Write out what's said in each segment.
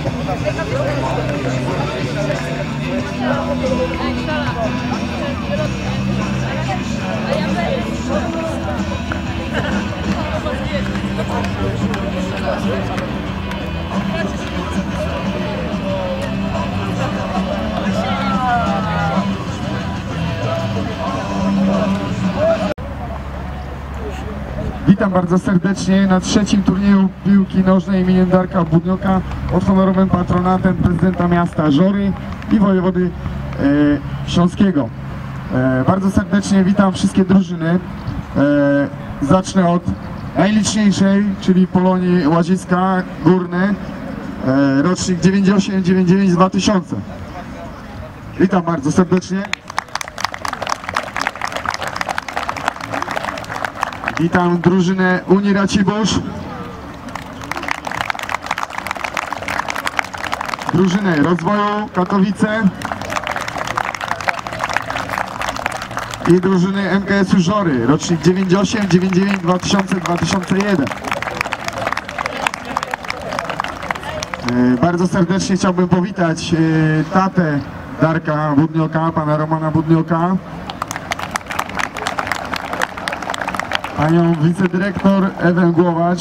Witam bardzo serdecznie na trzecim turnieju piłki nożnej imieniem Darka Budnioka pod honorowym patronatem prezydenta miasta Żory i wojewody śląskiego. Bardzo serdecznie witam wszystkie drużyny. Zacznę od najliczniejszej, czyli Polonii Łaziska Górne, rocznik 98-99-2000. Witam bardzo serdecznie. Witam drużynę Unii Racibórz, drużynę Rozwoju Katowice i drużyny MKS-u Żory, rocznik 98, 99, 2000, 2001. Bardzo serdecznie chciałbym powitać tatę Darka Budnioka, pana Romana Budnioka, panią wicedyrektor Ewę Głowacz,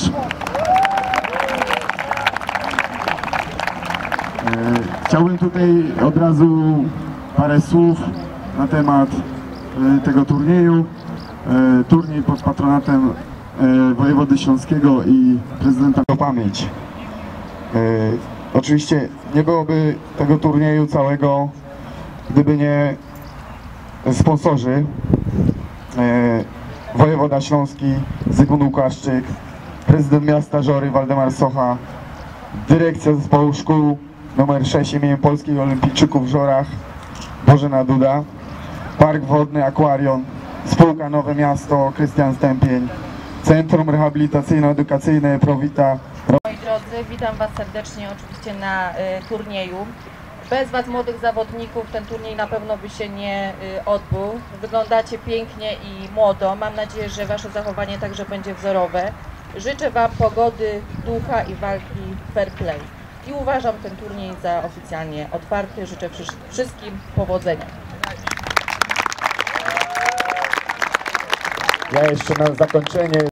chciałbym tutaj od razu parę słów na temat tego turnieju. Turniej pod patronatem wojewody śląskiego i prezydenta Pamięć. Oczywiście nie byłoby tego turnieju całego, gdyby nie sponsorzy. Wojewoda śląski Zygmunt Łukaszczyk, prezydent miasta Żory Waldemar Socha, dyrekcja zespołu szkół nr 6 imieniem Polskich Olimpijczyków w Żorach Bożena Duda, Park Wodny Akwarion, spółka Nowe Miasto Krystian Stępień, Centrum Rehabilitacyjno-Edukacyjne Prowita. Moi drodzy, witam Was serdecznie oczywiście na turnieju. Bez Was, młodych zawodników, ten turniej na pewno by się nie odbył. Wyglądacie pięknie i młodo. Mam nadzieję, że Wasze zachowanie także będzie wzorowe. Życzę Wam pogody, ducha i walki fair play. I uważam ten turniej za oficjalnie otwarty. Życzę wszystkim powodzenia. Ja jeszcze na zakończenie